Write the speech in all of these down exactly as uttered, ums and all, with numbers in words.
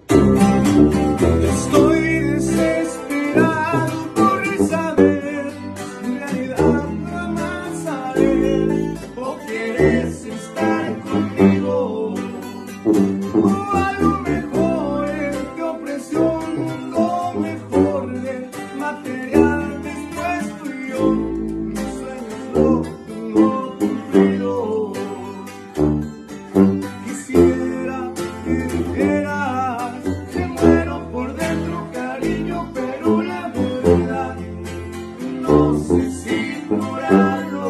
Estoy desesperado por saber si en realidad me amas a él o quieres estar conmigo. O a lo mejor él te ofreció un mundo mejor del material dispuesto y yo mis sueños no tengo cumplidos. Quisiera que dijeras que muero por dentro, cariño, pero la verdad no sé si ignorarlo.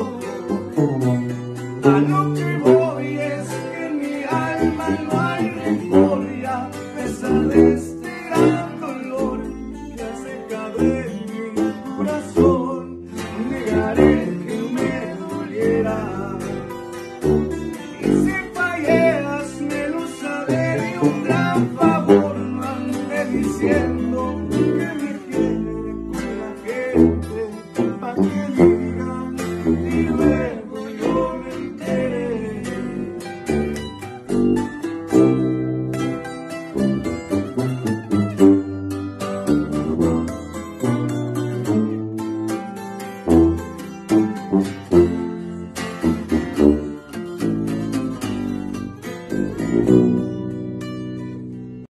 A lo que voy es que en mi alma no hay rencor, y a pesar de este gran dolor que ha secado en mi corazón, negaré que me doliera. Y si fallé, házmelo saber y un gran favor, no ande diciendo que me quiere con la gente, pa' que digan y luego yo me enteré.